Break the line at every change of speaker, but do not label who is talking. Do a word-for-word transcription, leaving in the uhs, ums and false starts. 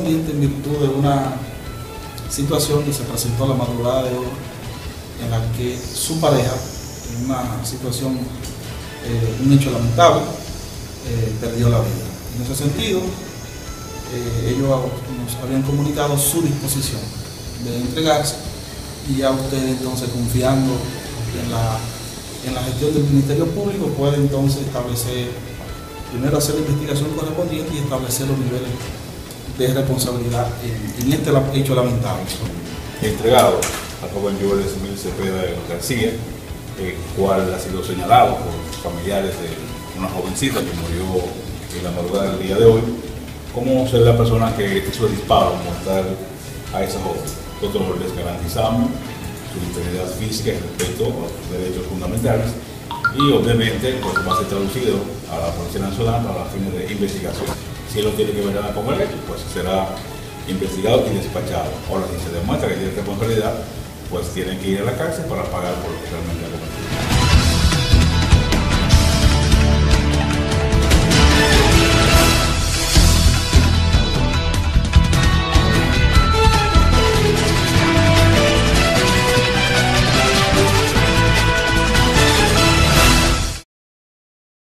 correspondiente en virtud de una situación que se presentó la madrugada de hoy, en la que su pareja, en una situación, eh, un hecho lamentable, eh, perdió la vida. En ese sentido, eh, ellos nos habían comunicado su disposición de entregarse, y ya usted, entonces, confiando en la, en la gestión del Ministerio Público, puede entonces establecer, primero hacer la investigación correspondiente y establecer los niveles de responsabilidad en, en este hecho lamentable.
Entregado al joven Joel Smith Cepeda García, el cual ha sido señalado por familiares de una jovencita que murió en la madrugada del día de hoy, como ser la persona que hizo el disparo mortal a esa joven. Nosotros les garantizamos su integridad física y respeto a sus derechos fundamentales, y obviamente pues va a ser traducido a la Policía Nacional para fines de investigación. Si él no tiene que ver nada con el hecho, pues será investigado y despachado. Ahora, si se demuestra que tiene responsabilidad, pues tiene que ir a la cárcel para pagar por lo que realmente ha cometido.